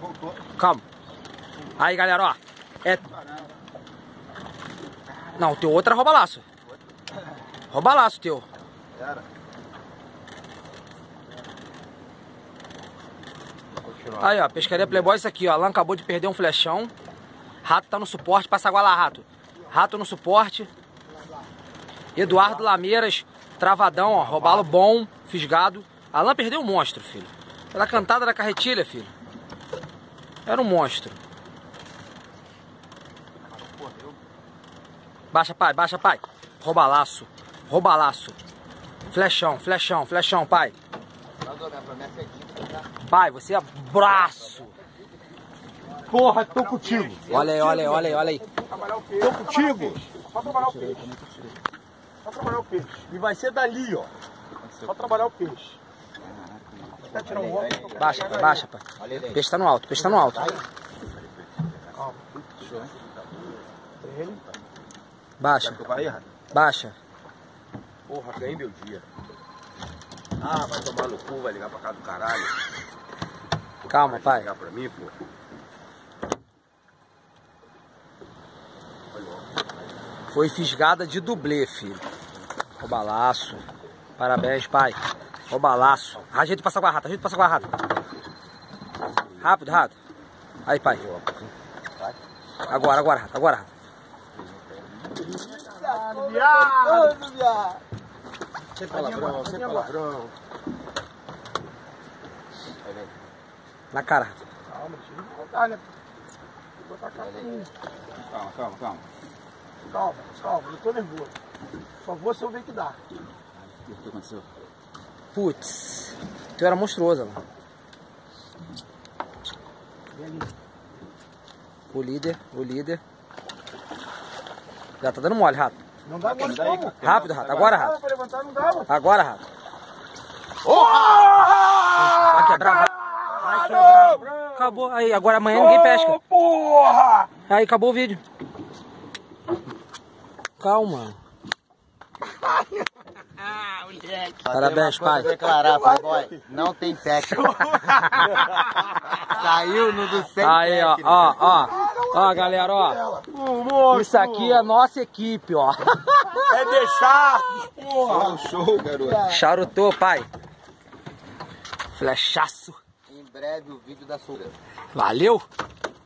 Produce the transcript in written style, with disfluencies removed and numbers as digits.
Calma. Aí, galera, ó. É... Não, o teu outro é rouba-laço. Rouba-laço teu. Aí, ó, pescaria Playboy, isso aqui, ó. Alan acabou de perder um flechão. Rato tá no suporte, passa agora lá, Rato. Rato no suporte. Eduardo Lameiras, travadão, ó. Roubalo bom, fisgado. Alan perdeu um monstro, filho. Pela cantada da carretilha, filho. Era um monstro. Baixa, pai, baixa, pai. Rouba-laço, rouba-laço. Flechão, flechão, flechão, pai. Pai, você é braço. Porra, tô contigo. Olha aí, olha aí, olha aí, olha aí. Tô contigo. Só trabalhar o peixe. Só trabalhar o peixe. E vai ser dali, ó. Só trabalhar o peixe. Tirar um óculos. Baixa, pai, baixa, pai. Peixe tá no alto, peixe tá no alto. Calma. Ele. Baixa, baixa. Porra, ganhei meu dia. Ah, vai tomar no cu, vai ligar pra casa do caralho. Calma, pai. Vai ligar pra mim, pô. Foi fisgada de dublê, filho. Rouba-laço. Parabéns, pai. Rouba-laço. Ajeita e passa com a rata, ajeita e passa com a rata. Rápido, rato. Aí, pai. Agora, agora, rato, agora, rato. Viado, viado. Sem palavrão, sem palavrão. Na cara, rato. Calma, deixa eu voltar, né? Vou botar a cara aí. Calma, calma, calma. Calma, calma, eu tô nervoso. Só vou se eu ver que dá. O que aconteceu? Putz. Tu era monstruoso, mano. E ali? O líder. Já tá dando mole, rato. Não dá agora, não. Rápido, rato. Agora, rato. Pra levantar não dá, mano. Agora, rato. Porra! Vai quebrar, vai quebrar. Acabou. Aí, agora amanhã ninguém pesca. Porra! Aí, acabou o vídeo. Calma. Parabéns, pai. Declarar, Playboy, não tem técnica. Saiu no do 100. Aí, ó, ó. Ó, galera, ó. Isso aqui é a nossa equipe, ó. É deixar, porra! Show, garoto. Charutou, pai. Flechaço. Em breve o vídeo da sua. Valeu.